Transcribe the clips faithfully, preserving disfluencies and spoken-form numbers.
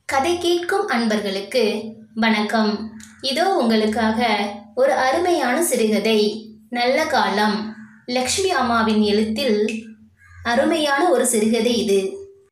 கதை கேட்கும் அன்பர்களுக்கு வணக்கம். இதோ உங்களுக்காக ஒரு அருமையான சிறுகதை. நல்ல காலம். லக்ஷ்மி அம்மாவின் எழுத்தில் அருமையான ஒரு சிறுகதை இது.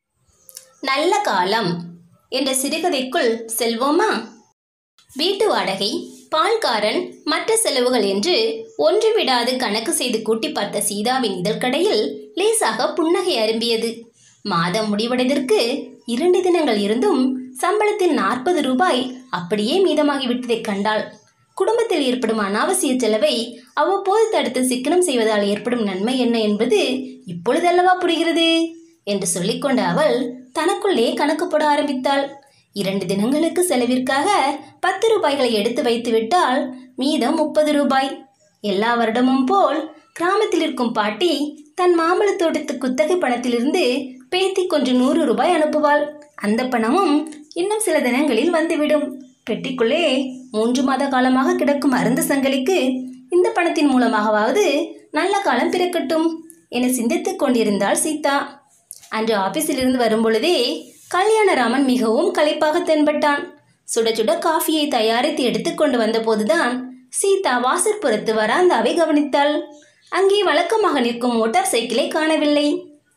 நல்ல காலம் என்ற சிறுகதைக்குள் செல்வோமா? வீட்டு வாடகை, பால்காரன், மற்ற செலவுகள் என்று ஒன்று விடாது கணக்கு செய்து கூட்டி பார்த்த சீதாவின் இதழ்கடையில் லேசாக புன்னகை அரும்பியது. மாதம் முடிவடைவதற்கு இரண்டு தினங்கள் இருந்தும் சம்பளத்தில் நாற்பது ரூபாய் அப்படியே மீதமாகிவிட்டதை கண்டாள். குடும்பத்தில் ஏற்படும் அனாவசிய செலவை அவ்வப்போது தடுத்து சிக்கனம் செய்வதால் ஏற்படும் நன்மை என்ன என்பது இப்பொழுதல்லவா புரிகிறது என்று சொல்லிக்கொண்ட அவள் தனக்குள்ளே கணக்கு போட ஆரம்பித்தாள். இரண்டு தினங்களுக்கு செலவிற்காக பத்து ரூபாய்களை எடுத்து வைத்து விட்டால் மீதம் முப்பது ரூபாய். எல்லா வருடமும் போல் கிராமத்தில் இருக்கும் பாட்டி தன் மாம்பழ தோட்டத்து குத்தகை பணத்திலிருந்து பேத்தி கொஞ்சம் நூறு ரூபாய் அனுப்புவாள். அந்த பணமும் இன்னும் சில தினங்களில் வந்துவிடும். பெட்டிக்குள்ளே மூன்று மாத காலமாக கிடக்கும் அருந்த சங்கலிக்கு இந்த பணத்தின் மூலமாகவாவது நல்ல காலம் பிறக்கட்டும் என சிந்தித்துக் கொண்டிருந்தாள் சீதா. அன்று ஆபீஸிலிருந்து வரும்பொழுதே கல்யாணராமன் மிகவும் களைப்பாக தென்பட்டான். சுட சுட காஃபியை தயாரித்து எடுத்துக்கொண்டு வந்த போதுதான் சீதா வாசற்புறத்து வராந்தாவை கவனித்தாள். அங்கே வழக்கமாக நிற்கும் மோட்டார் சைக்கிளை காணவில்லை.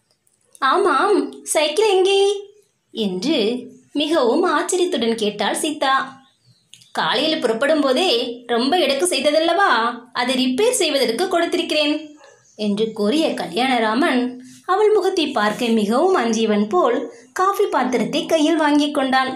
ஆமாம், சைக்கிள் எங்கே என்று மிகவும் ஆச்சரியத்துடன் கேட்டாள் சீதா. காலையில் புறப்படும் போதே ரொம்ப எடுக்கு செய்ததல்லவா, அதை ரிப்பேர் செய்வதற்கு கொடுத்திருக்கிறேன் என்று கூறிய கல்யாணராமன் அவள் முகத்தை பார்க்க மிகவும் அஞ்சியவன் போல் காஃபி பாத்திரத்தை கையில் வாங்கி கொண்டான்.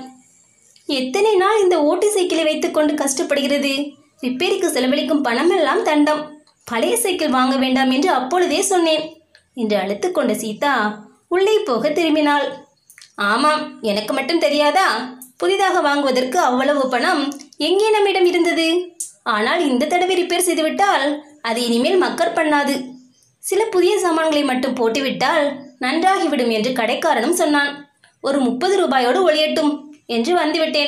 எத்தனை நாள் இந்த ஓட்டு சைக்கிளை வைத்துக்கொண்டு கஷ்டப்படுகிறது? ரிப்பேருக்கு செலவழிக்கும் பணமெல்லாம் தண்டம். பழைய சைக்கிள் வாங்க வேண்டாம் என்று அப்பொழுதே சொன்னேன் என்று அழுத்து கொண்ட சீதா உள்ளே போக திரும்பினாள். ஆமாம், எனக்கு மட்டும் தெரியாதா? புதிதாக வாங்குவதற்கு அவ்வளவு பணம் எங்கே நம்மிடம் இருந்தது? ஆனால் இந்த தடவை ரிப்பேர் செய்துவிட்டால் அது இனிமேல் மக்கர் பண்ணாது. சில புதிய சாமான்களை மட்டும் போட்டுவிட்டால் நன்றாகிவிடும் என்று கடைக்காரனும் சொன்னான். ஒரு முப்பது ரூபாயோடு ஒளியட்டும் என்று வந்துவிட்டேன்.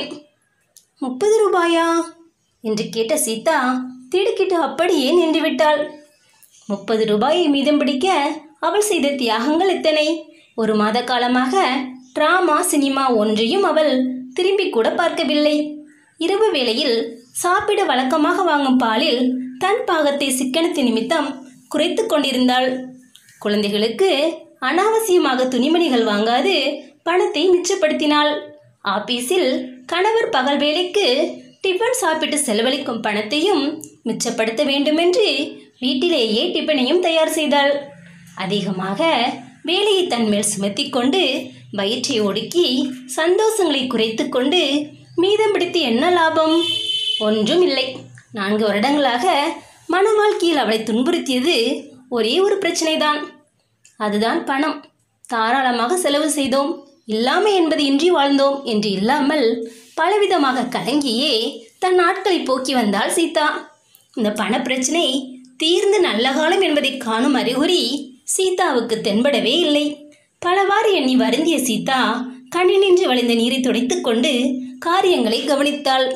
முப்பது ரூபாயா என்று கேட்ட சீதா திடுக்கிட்டு அப்படியே நின்றுவிட்டாள். முப்பது ரூபாயை மீதம் பிடிக்க அவள் செய்த தியாகங்கள் எத்தனை! ஒரு மாத காலமாக டிராமா, சினிமா ஒன்றையும் அவள் திரும்பி கூட பார்க்கவில்லை. இரவு வேளையில் சாப்பிட வழக்கமாக வாங்கும் பாலில் தன் பாகத்தை சிக்கனத்து நிமித்தம் குறைத்து கொண்டிருந்தாள். குழந்தைகளுக்கு அனாவசியமாக துணிமணிகள் வாங்காது பணத்தை மிச்சப்படுத்தினாள். ஆபீஸில் கணவர் பகல் வேலைக்கு டிஃபன் சாப்பிட்டு செலவழிக்கும் பணத்தையும் மிச்சப்படுத்த வேண்டுமென்று வீட்டிலேயே டிஃபனையும் தயார் செய்தாள். அதிகமாக வேலையை தன்மேல் சுமத்தி கொண்டு வயிற்றை ஒடுக்கி சந்தோஷங்களை குறைத்து கொண்டு மீதம் பிடித்து என்ன லாபம்? ஒன்றும் இல்லை. நான்கு வருடங்களாக மன வாழ்க்கையில் அவளை துன்புறுத்தியது ஒரே ஒரு பிரச்சனை தான். அதுதான் பணம். தாராளமாக செலவு செய்தோம், இல்லாமை என்பது இன்றி வாழ்ந்தோம் என்று இல்லாமல் பலவிதமாக கலங்கியே தன் நாட்களை போக்கி வந்தாள் சீதா. இந்த பண பிரச்சனை தீர்ந்து நல்ல காலம் என்பதை காணும் அறிகுறி சீதாவுக்கு தென்படவே இல்லை. பலவாறு எண்ணி வருந்திய சீதா கண்ணினின்று வழிந்த நீரை துடைத்து கொண்டு காரியங்களை கவனித்தாள்.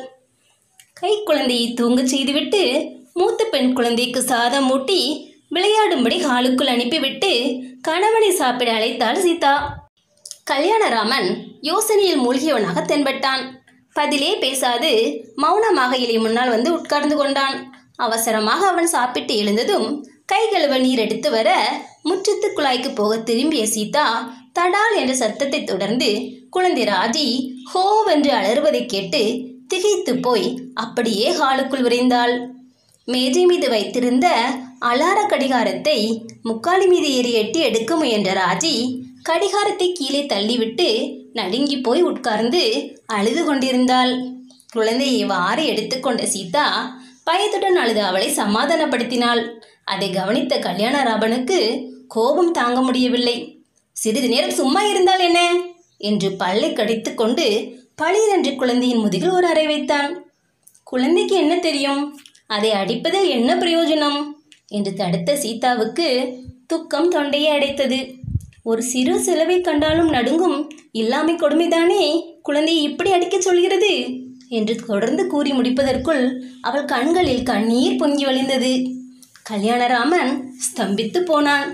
கை குழந்தையை தூங்கச் செய்துவிட்டு மூத்த பெண் குழந்தைக்கு சாதம் ஊட்டி விளையாடும்படி ஹாலுக்குள் அனுப்பிவிட்டு கணவனை சாப்பிட அழைத்தாள் சீதா. கல்யாணராமன் யோசனையில் மூழ்கியவனாக தென்பட்டான். பதிலே பேசாது மௌனமாக இலை முன்னால் வந்து உட்கார்ந்து கொண்டான். அவசரமாக அவன் சாப்பிட்டு எழுந்ததும் கை கழுவ நீர் எடுத்து வர முற்றத்து குழாய்க்கு போக திரும்பிய சீதா தடால் என்ற சத்தத்தை தொடர்ந்து குழந்தை ராஜி ஹோவென்று அலறுவதை கேட்டு திகைத்து போய் அப்படியே ஹாலுக்குள் விரைந்தாள். மேஜை மீது வைத்திருந்த அலார கடிகாரத்தை முக்காலி மீது ஏறி எட்டி எடுக்க முயன்ற ராஜி கடிகாரத்தை கீழே தள்ளிவிட்டு நடுங்கி போய் உட்கார்ந்து அழுது கொண்டிருந்தாள். குழந்தையை வாரி எடுத்துக்கொண்ட சீதா பயத்துடன் அழுது அவளை சமாதானப்படுத்தினாள். அதை கவனித்த கல்யாணராமனுக்கு கோபம் தாங்க முடியவில்லை. சிறிது நேரம் சும்மா இருந்தால் என்ன என்று பல்லை கடித்து கொண்டு பளிரென்று குழந்தையின் முதுகில் ஒரு அறை வைத்தான். குழந்தைக்கு என்ன தெரியும்? அதை அடிப்பதில் என்ன பிரயோஜனம் என்று தடுத்த சீதாவுக்கு துக்கம் தொண்டையை அடைத்தது. ஒரு சிறு செலவை கண்டாலும் நடுங்கும் இல்லாமை கொடுமைதானே குழந்தையை இப்படி அடிக்கச் சொல்கிறது என்று தொடர்ந்து கூறி முடிப்பதற்குள் அவள் கண்களில் கண்ணீர் பொங்கி வழிந்தது. கல்யாணராமன் ஸ்தம்பித்து போனான்.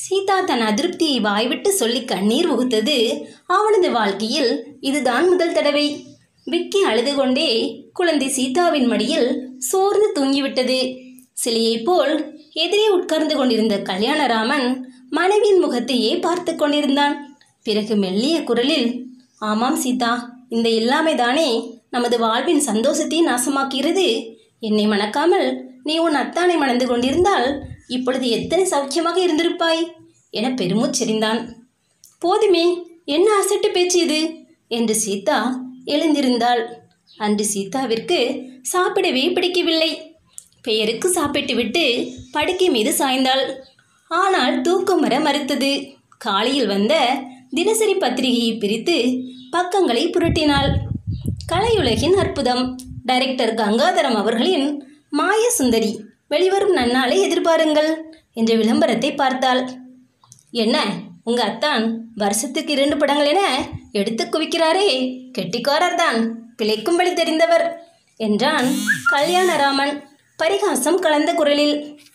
சீதா தன் அதிருப்தியை வாய்விட்டு சொல்லி கண்ணீர் உகுத்தது அவனது வாழ்க்கையில் இதுதான் முதல் தடவை. விக்கி அழுது கொண்டே குழந்தை சீதாவின் மடியில் சோர்ந்து தூங்கிவிட்டது. சிலையை போல் எதிரே உட்கார்ந்து கொண்டிருந்த கல்யாணராமன் மனைவியின் முகத்தையே பார்த்து கொண்டிருந்தான். பிறகு மெல்லிய குரலில், ஆமாம் சீதா, இந்த இல்லாமைதானே நமது வாழ்வின் சந்தோஷத்தை நாசமாக்குகிறது. என்னை மணக்காமல் நீ உன் அத்தானை மணந்து கொண்டிருந்தால் இப்பொழுது எத்தனை சௌக்கியமாக இருந்திருப்பாய் என பெருமூச்செறிந்தான். போதுமே, என்ன அசட்டு பேச்சு இது என்று சீதா எழுந்திருந்தாள். அன்று சீதாவிற்கு சாப்பிடவே பிடிக்கவில்லை. பெயருக்கு சாப்பிட்டு விட்டு படுக்கை மீது சாய்ந்தாள். ஆனால் தூக்கம் வர மறுத்தது. காலையில் வந்த தினசரி பத்திரிகையை பிரித்து பக்கங்களை புரட்டினாள். கலையுலகின் அற்புதம் டைரக்டர் கங்காதரம் அவர்களின் மாய சுந்தரி வெளிவரும் நன்னாளை எதிர்பாருங்கள் என்ற விளம்பரத்தை பார்த்தாள். என்ன, உங்க அத்தான் வருஷத்துக்கு இரண்டு படங்கள் என எடுத்து குவிக்கிறாரே, கெட்டிக்காரர் தான், பிழைக்கும் வழி தெரிந்தவர் என்றான் கல்யாணராமன் பரிகாசம் கலந்த குரலில்.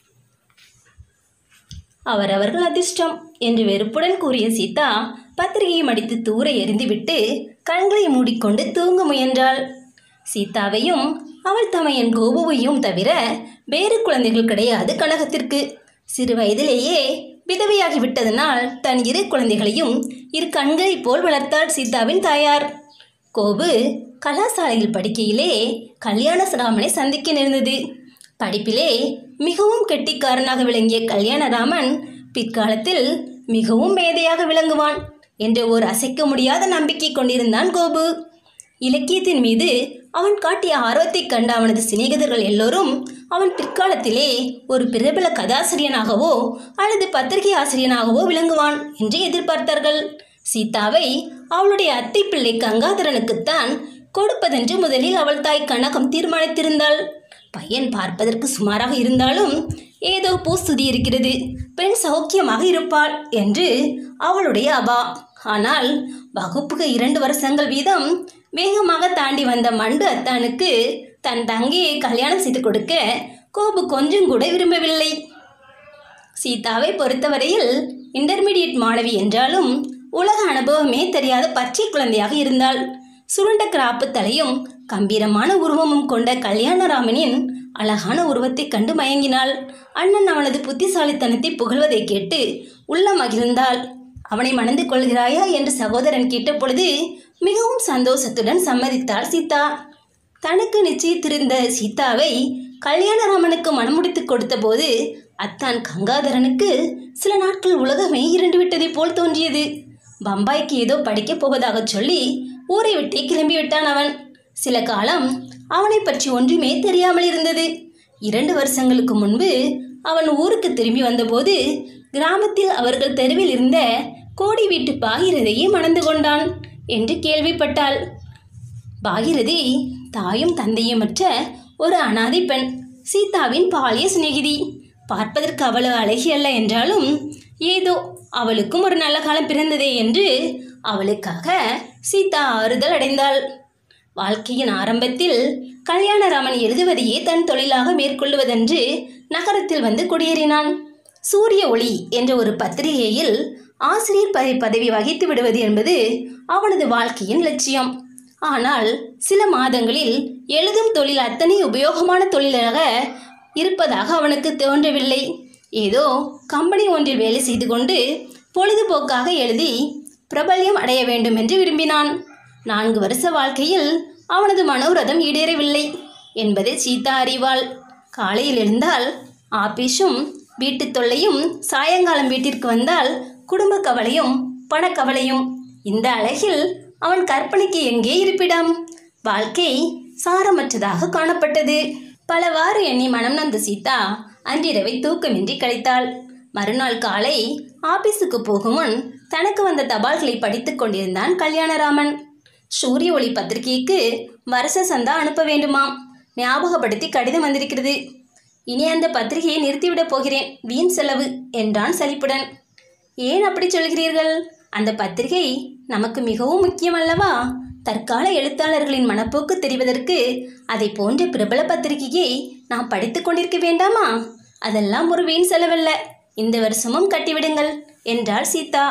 அவரவர்கள் அதிர்ஷ்டம் என்று வெறுப்புடன் கூறிய சீதா பத்திரிகையை மடித்து தூர எறிந்துவிட்டு கண்களை மூடிக்கொண்டு தூங்க முயன்றாள். சீதாவையும் அவள் தமையன் கோபுவையும் தவிர வேறு குழந்தைகள் கிடையாது கனகத்திற்கு. சிறு வயதிலேயே விதவையாகிவிட்டதனால் தன் இரு குழந்தைகளையும் இரு கண்களைப் போல் வளர்த்தாள் சீதாவின் தாயார். கோபு கலாசாலையில் படிக்கையிலே கல்யாணராமனை சந்திக்க நேர்ந்தது. படிப்பிலே மிகவும் கெட்டிக்காரனாக விளங்கிய கல்யாணராமன் பிற்காலத்தில் மிகவும் மேதையாக விளங்குவான் என்ற ஒரு அசைக்க முடியாத நம்பிக்கை கொண்டிருந்தான் கோபு. இலக்கியத்தின் மீது அவன் காட்டிய ஆர்வத்தை கண்ட அவனது சிநேகிதர்கள் எல்லோரும் அவன் பிற்காலத்திலே ஒரு பிரபல கதாசிரியனாகவோ அல்லது பத்திரிகை ஆசிரியனாகவோ விளங்குவான் என்று எதிர்பார்த்தார்கள். சீதாவை அவளுடைய அத்தை பிள்ளை கங்காதரனுக்குத்தான் கொடுப்பதென்று முதலில் அவள் தாய் கனகம் தீர்மானித்திருந்தாள். பையன் பார்ப்பதற்கு சுமாராக இருந்தாலும் ஏதோ பூஸ்துதி இருக்கிறது, பெண் சௌக்கியமாக இருப்பாள் என்று அவளுடைய அவா. ஆனால் வகுப்புக்கு இரண்டு வருஷங்கள் வீதம் வேகமாக தாண்டி வந்த மண்டு அத்தானுக்கு தன் தங்கையை கல்யாணம் செய்து கொடுக்க கோபு கொஞ்சம் கூட விரும்பவில்லை. சீதாவை பொறுத்தவரையில் இன்டர்மீடியட் மாணவி என்றாலும் உலக அனுபவமே தெரியாத பச்சை குழந்தையாக இருந்தாள். சுருண்ட கிராப்பு தலையும் கம்பீரமான உருவமும் கொண்ட கல்யாணராமனின் அழகான உருவத்தை கண்டு மயங்கினாள். அண்ணன் அவனது புத்திசாலித்தனத்தை புகழ்வதை கேட்டு உள்ள மகிழ்ந்தாள். அவனை மணந்து கொள்கிறாயா என்று சகோதரன் கேட்டபொழுது மிகவும் சந்தோஷத்துடன் சம்மதித்தாள் சீதா. தனக்கு நிச்சயித்திருந்த சீதாவை கல்யாணராமனுக்கு மணமுடித்து கொடுத்த போது அத்தான் கங்காதரனுக்கு சில நாட்கள் உலகமே இருண்டு விட்டதை போல் தோன்றியது. பம்பாய்க்கு ஏதோ படிக்கப் போவதாக சொல்லி ஊரை விட்டே கிளம்பிவிட்டான் அவன். சில காலம் அவனை பற்றி ஒன்றுமே தெரியாமல் இருந்தது. இரண்டு வருஷங்களுக்கு முன்பு அவன் ஊருக்கு திரும்பி வந்தபோது கிராமத்தில் அவர்கள் தெருவில் இருந்த கோடி வீட்டு பாகிரதையை மணந்து கொண்டான் என்று கேள்விப்பட்டாள். பாகிரதி தாயும் தந்தையுமற்ற ஒரு அனாதை பெண், சீதாவின் பாலிய சிநேகிதி. பார்ப்பதற்கு அவ்வளவு அழகி அல்ல என்றாலும் ஏதோ அவளுக்கும் ஒரு நல்ல காலம் பிறந்ததே என்று அவளுக்காக சீதா ஆறுதல் அடைந்தாள். வாழ்க்கையின் ஆரம்பத்தில் கல்யாணராமன் எழுதுவதையே தன் தொழிலாக மேற்கொள்வதென்று நகரத்தில் வந்து குடியேறினான். சூரிய ஒளி என்ற ஒரு பத்திரிகையில் ஆசிரியர் ப பதவி வகித்து விடுவது என்பது அவனது வாழ்க்கையின் லட்சியம். ஆனால் சில மாதங்களில் எழுதும் தொழில் அத்தனை உபயோகமான தொழிலாக இருப்பதாக அவனுக்கு தோன்றவில்லை. ஏதோ கம்பெனி ஒன்றில் வேலை செய்து கொண்டு பொழுதுபோக்காக எழுதி பிரபல்யம் அடைய வேண்டும் என்று விரும்பினான். நான்கு வருஷ வாழ்க்கையில் அவனது மனோரதம் ஈடேறவில்லை என்பதை சீதா அறிவாள். காலையில் எழுந்தால் ஆபீஸும் வீட்டு தொல்லையும், சாயங்காலம் வீட்டிற்கு வந்தால் குடும்ப கவலையும் பணக்கவலையும். இந்த அழகில் அவன் கற்பனைக்கு எங்கே இருப்பிடம்? வாழ்க்கை சாரமற்றதாக காணப்பட்டது. பலவாறு எண்ணி மனம் நொந்த சீதா அன்றிரவை தூக்கமின்றி கழித்தாள். மறுநாள் காலை ஆபீஸுக்கு போகும் முன் தனக்கு வந்த தபால்களை படித்து கொண்டிருந்தான் கல்யாணராமன். சூரிய ஒளி பத்திரிகைக்கு வருஷ சந்தா அனுப்ப வேண்டுமாம், ஞாபகப்படுத்தி கடிதம் வந்திருக்கிறது. இனி அந்த பத்திரிகையை நிறுத்திவிடப் போகிறேன், வீண் செலவு என்றான் சலிப்புடன். ஏன் அப்படி சொல்கிறீர்கள்? அந்த பத்திரிகை நமக்கு மிகவும் முக்கியம் அல்லவா? தற்கால எழுத்தாளர்களின் மனப்போக்கு தெரிவதற்கு அதை போன்ற பிரபல பத்திரிகையை நாம் படித்து கொண்டிருக்க வேண்டாமா? அதெல்லாம் ஒரு வீண் செலவல்ல இந்த வருஷமும் கட்டிவிடுங்கள் என்றாள் சீதா.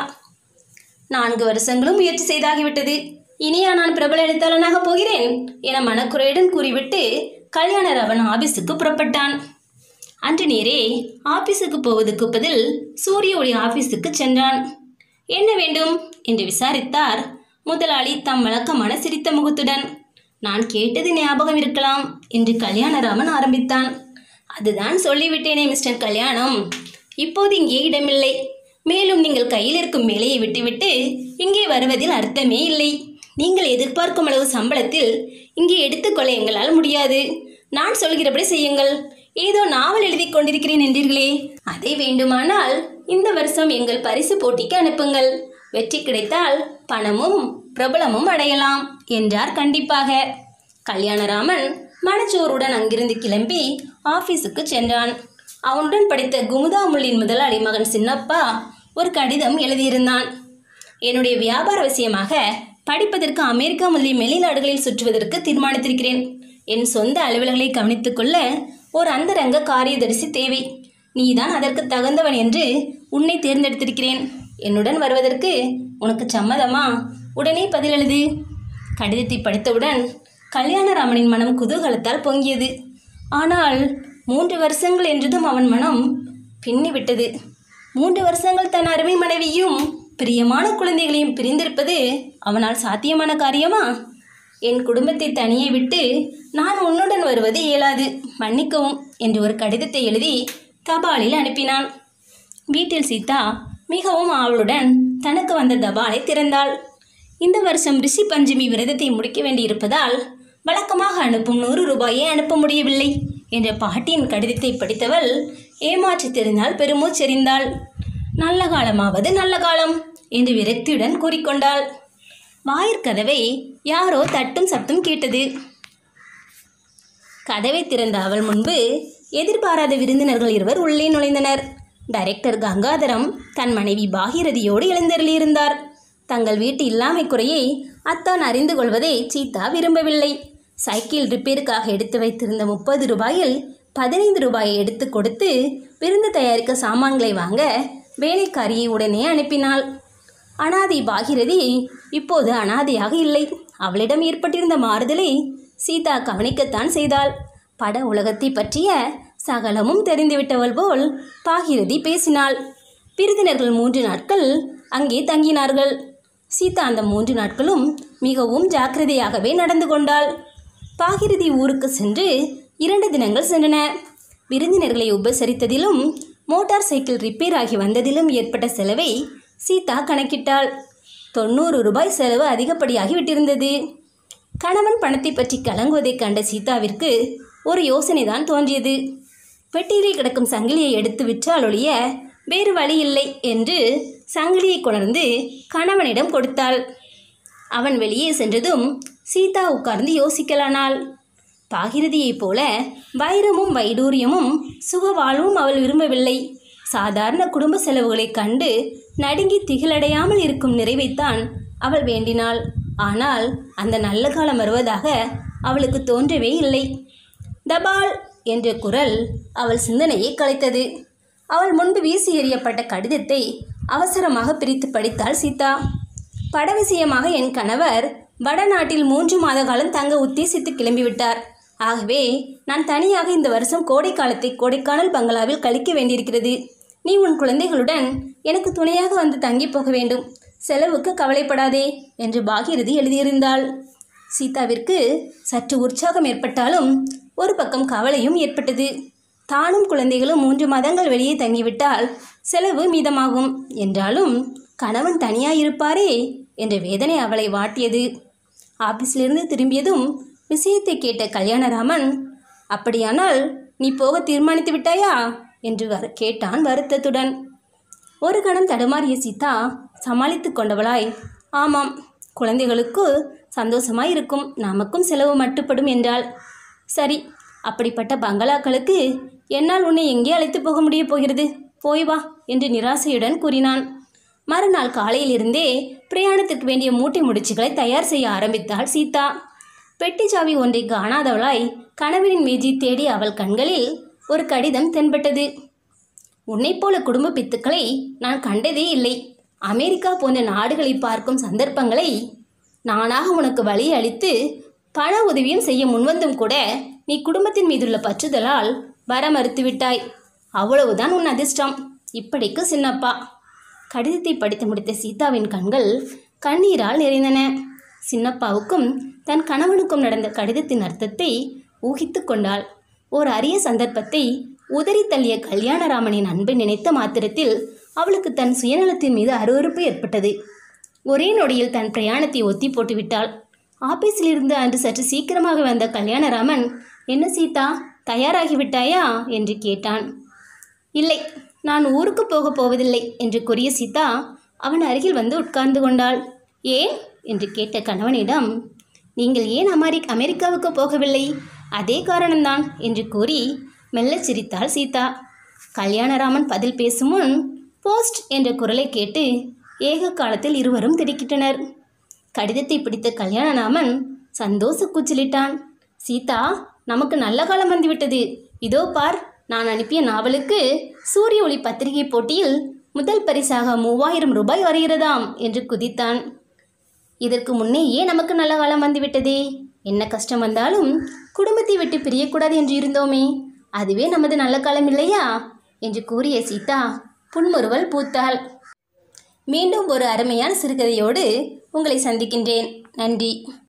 நான்கு வருஷங்களும் முயற்சி செய்தாகிவிட்டது. இனியா நான் பிரபல எழுத்தாளனாக போகிறேன் என மனக்குறையுடன் கூறிவிட்டு கல்யாணராமன் ஆபீஸுக்கு புறப்பட்டான். அன்று நேரே ஆபீஸுக்கு போவதற்கு பதில் சூரிய ஒளி ஆபீஸுக்கு சென்றான். என்ன வேண்டும் என்று விசாரித்தார் முதலாளி தம் வழக்கமான சிரித்த முகத்துடன். நான் கேட்டது ஞாபகம் இருக்கலாம் என்று கல்யாணராமன் ஆரம்பித்தான். அதுதான் சொல்லிவிட்டேனே மிஸ்டர் கல்யாணம், இப்போது இங்கே இடமில்லை. மேலும் நீங்கள் கையில் இருக்கும் வேலையை விட்டுவிட்டு இங்கே வருவதில் அர்த்தமே இல்லை. நீங்கள் எதிர்பார்க்கும் அளவு சம்பளத்தில் இங்கே எடுத்துக்கொள்ள எங்களால் முடியாது. நான் சொல்கிறபடி செய்யுங்கள். ஏதோ நாவல் எழுதி கொண்டிருக்கிறேன் என்றீர்களே, அதை வேண்டுமானால் இந்த வருஷம் எங்கள் பரிசு போட்டிக்கு அனுப்புங்கள். வெற்றி கிடைத்தால் பணமும் பிரபலமும் அடையலாம் என்றார் கண்டிப்பாக. கல்யாணராமன் மனச்சோருடன் அங்கிருந்து கிளம்பி ஆபீஸுக்கு சென்றான். அவனுடன் படித்த குமுதா முள்ளின் முதலாளி மகன் சின்னப்பா ஒரு கடிதம் எழுதியிருந்தான். என்னுடைய வியாபார விஷயமாக படிப்பதற்கு அமெரிக்கா முதலிய வெளிநாடுகளில் சுற்றுவதற்கு தீர்மானித்திருக்கிறேன். என் சொந்த அலுவலர்களை கவனித்துக் கொள்ள ஒரு அந்தரங்க காரியதரிசி தேவை. நீதான் அதற்கு தகுந்தவன் என்று உன்னை தேர்ந்தெடுத்திருக்கிறேன். என்னுடன் வருவதற்கு உனக்கு சம்மதமா? உடனே பதில் எழுது. கடிதத்தை படித்தவுடன் கல்யாணராமனின் மனம் குதூகலத்தால் பொங்கியது. ஆனால் மூன்று வருஷங்கள் என்றதும் அவன் மனம் பின்னிவிட்டது. மூன்று வருஷங்கள் தன் அருமை மனைவியும் பிரியமான குழந்தைகளையும் பிரிந்திருப்பது அவனால் சாத்தியமான காரியமா? என் குடும்பத்தை தனியே விட்டு நான் உன்னுடன் வருவது இயலாது, மன்னிக்கவும் என்று ஒரு கடிதத்தை எழுதி தபாலில் அனுப்பினான். வீட்டில் சீதா மிகவும் ஆவலுடன் தனக்கு வந்த தபாலை திறந்தாள். இந்த வருஷம் ரிஷி பஞ்சமி விரதத்தை முடிக்க வேண்டியிருப்பதால் வழக்கமாக அனுப்பும் நூறு ரூபாயை அனுப்ப முடியவில்லை என்ற பாட்டியின் கடிதத்தை படித்தவள் ஏமாற்றி தெரிந்தால் பெருமூச்செறிந்தாள். நல்ல காலமாவது நல்ல காலம் என்று விரக்தியுடன் கூறிக்கொண்டாள். வாயிற்கதவை யாரோ தட்டும் சப்தம் கேட்டது. கதவை திறந்த அவள் முன்பு எதிர்பாராத விருந்தினர்கள் இருவர் உள்ளே நுழைந்தனர். டைரக்டர் கங்காதரம் தன் மனைவி பாகீரதியோடு எழுந்தருளியிருந்தார். தங்கள் வீட்டு இல்லாமை குறையை அத்தான் அறிந்து கொள்வதை சீதா விரும்பவில்லை. சைக்கிள் ரிப்பேருக்காக எடுத்து வைத்திருந்த முப்பது ரூபாயில் பதினைந்து ரூபாயை எடுத்து கொடுத்து விருந்து தயாரிக்க சாமான்களை வாங்க வேலைக்காரியை உடனே அனுப்பினாள். அனாதை பாகீரதி இப்போது அனாதையாக இல்லை. அவளிடம் ஏற்பட்டிருந்த மாறுதலை சீதா கவனிக்கத்தான் செய்தாள். பட உலகத்தை பற்றிய சகலமும் தெரிந்துவிட்டவள் போல் பாகீரதி பேசினாள். விருந்தினர்கள் மூன்று நாட்கள் அங்கே தங்கினார்கள். சீதா அந்த மூன்று நாட்களும் மிகவும் ஜாக்கிரதையாகவே நடந்து கொண்டாள். பாகீரதி ஊருக்கு சென்று இரண்டு தினங்கள் சென்றன. விருந்தினர்களை உபசரித்ததிலும் மோட்டார் சைக்கிள் ரிப்பேர் ஆகி வந்ததிலும் ஏற்பட்ட செலவை சீதா கணக்கிட்டாள். தொண்ணூறு ரூபாய் செலவு அதிகப்படியாகி விட்டிருந்தது. கணவன் பணத்தை பற்றி கலங்குவதை கண்ட சீதாவிற்கு ஒரு யோசனை தான் தோன்றியது. பெட்டியிலே கிடக்கும் சங்கிலியை எடுத்து விற்றால் ஒழிய வேறு வழி இல்லை என்று சங்கிலியை கொணர்ந்து கணவனிடம் கொடுத்தாள். அவன் வெளியே சென்றதும் சீதா உட்கார்ந்து யோசிக்கலானாள். பாகீரதியைப் போல வைரமும் வைடூரியமும் சுகவாழ்வும் அவள் விரும்பவில்லை. சாதாரண குடும்ப செலவுகளை கண்டு நடுங்கி திகிலடையாமல் இருக்கும் நிறைவைத்தான் அவள் வேண்டினாள். ஆனால் அந்த நல்ல காலம் வருவதாக அவளுக்கு தோன்றவே இல்லை. தபால் என்ற குரல் அவள் சிந்தனையை கலைத்தது. அவள் முன்பு வீசி எறியப்பட்ட கடிதத்தை அவசரமாக பிரித்து படித்தாள் சீதா. பட விஷயமாக என் கணவர் வடநாட்டில் மூன்று மாத காலம் தங்க உத்தேசித்து கிளம்பிவிட்டார். ஆகவே நான் தனியாக இந்த வருஷம் கோடை காலத்தை கோடைக்கானல் பங்களாவில் கழிக்க வேண்டியிருக்கிறது. நீ உன் குழந்தைகளுடன் எனக்கு துணையாக வந்து தங்கி போக வேண்டும். செலவுக்கு கவலைப்படாதே என்று பாகீரதி எழுதியிருந்தாள். சீதாவிற்கு சற்று உற்சாகம் ஏற்பட்டாலும் ஒரு பக்கம் கவலையும் ஏற்பட்டது. தானும் குழந்தைகளும் மூன்று மாதங்கள் வெளியே தங்கிவிட்டால் செலவு மீதமாகும் என்றாலும் கணவன் தனியாயிருப்பாரே என்ற வேதனை அவளை வாட்டியது. ஆபீஸிலிருந்து திரும்பியதும் விஷயத்தை கேட்ட கல்யாணராமன், அப்படியானால் நீ போக தீர்மானித்து விட்டாயா என்று வர கேட்டான் வருத்தத்துடன். ஒரு கணம் தடுமாறிய சீதா சமாளித்து கொண்டவளாய், ஆமாம், குழந்தைகளுக்கு சந்தோஷமாய் இருக்கும், நமக்கும் செலவு மட்டுப்படும் என்றாள். சரி, அப்படிப்பட்ட பங்களாக்களுக்கு என்னால் உன்னை எங்கே அழைத்து போக முடிய போகிறது, போய் வா என்று நிராசையுடன் கூறினான். மறுநாள் காலையிலிருந்தே பிரயாணத்திற்கு வேண்டிய மூட்டை முடிச்சுகளை தயார் செய்ய ஆரம்பித்தாள் சீதா. பெட்டி சாவி ஒன்றை காணாதவளாய் கணவனின் மேஜை தேடி அவள் கண்களில் ஒரு கடிதம் தென்பட்டது. உன்னைப் போல குடும்ப பித்துக்களை நான் கண்டதே இல்லை. அமெரிக்கா போன்ற நாடுகளை பார்க்கும் சந்தர்ப்பங்களை நானாக உனக்கு வழி அளித்து பண உதவியும் செய்ய முன்வந்தும் கூட நீ குடும்பத்தின் மீதுள்ள பற்றுதலால் வர மறுத்துவிட்டாய். அவ்வளவுதான் உன் அதிர்ஷ்டம். இப்படிக்கு சின்னப்பா. கடிதத்தை படித்து முடித்த சீதாவின் கண்கள் கண்ணீரால் நிறைந்தன. சின்னப்பாவுக்கும் தன் கணவனுக்கும் நடந்த கடிதத்தின் அர்த்தத்தை ஊகித்து கொண்டாள். ஓர் அரிய சந்தர்ப்பத்தை உதறி தள்ளிய கல்யாணராமனின் அன்பை நினைத்த மாத்திரத்தில் அவளுக்கு தன் சுயநலத்தின் மீது அருவருப்பு ஏற்பட்டது. ஒரே நொடியில் தன் பிரயாணத்தை ஒத்தி போட்டுவிட்டாள். ஆபீஸிலிருந்து அன்று சற்று சீக்கிரமாக வந்த கல்யாணராமன், என்ன சீதா, தயாராகிவிட்டாயா என்று கேட்டான். இல்லை, நான் ஊருக்கு போகப் போவதில்லை என்று கூறிய சீதா அவன் அருகில் வந்து உட்கார்ந்து கொண்டாள். ஏன் என்று கேட்ட கணவனிடம், நீங்கள் ஏன் அமெரி அமெரிக்காவுக்கு போகவில்லை? அதே காரணம்தான் என்று கூறி மெல்லச் சிரித்தாள் சீதா. கல்யாணராமன் பதில் பேசும் முன் போஸ்ட் என்ற குரலை கேட்டு ஏக காலத்தில் இருவரும் திடுக்கிட்டனர். கடிதத்தை பிடித்த கல்யாணராமன் சந்தோஷ கூச்சலிட்டான். சீதா, நமக்கு நல்ல காலம் வந்துவிட்டது. இதோ பார், நான் அனுப்பிய நாவலுக்கு சூரிய ஒளி பத்திரிகை போட்டியில் முதல் பரிசாக மூவாயிரம் ரூபாய் வருகிறதாம் என்று குதித்தான். இதற்கு முன்னேயே நமக்கு நல்ல காலம் வந்துவிட்டதே. என்ன கஷ்டம் வந்தாலும் குடும்பத்தை விட்டு பிரியக்கூடாது என்று இருந்தோமே, அதுவே நமது நல்ல காலம் இல்லையா என்று கூறிய சீதா புன்முறுவல் பூத்தாள். மீண்டும் ஒரு அருமையான சிறுகதையோடு உங்களை சந்திக்கின்றேன். நன்றி.